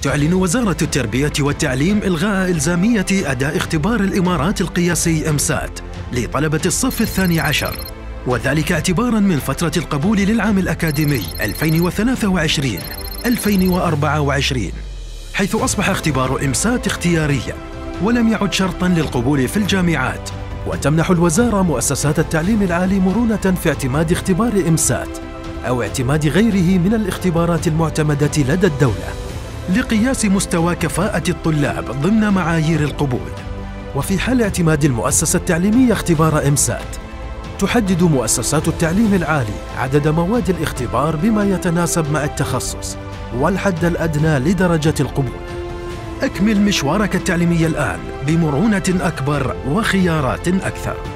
تعلن وزارة التربية والتعليم إلغاء إلزامية أداء اختبار الإمارات القياسي إمسات لطلبة الصف الثاني عشر، وذلك اعتباراً من فترة القبول للعام الأكاديمي 2023-2024، حيث أصبح اختبار إمسات اختيارياً ولم يعد شرطاً للقبول في الجامعات. وتمنح الوزارة مؤسسات التعليم العالي مرونة في اعتماد اختبار إمسات أو اعتماد غيره من الاختبارات المعتمدة لدى الدولة لقياس مستوى كفاءة الطلاب ضمن معايير القبول. وفي حال اعتماد المؤسسة التعليمية اختبار إمسات، تحدد مؤسسات التعليم العالي عدد مواد الاختبار بما يتناسب مع التخصص والحد الأدنى لدرجة القبول. أكمل مشوارك التعليمي الآن بمرونة أكبر وخيارات أكثر.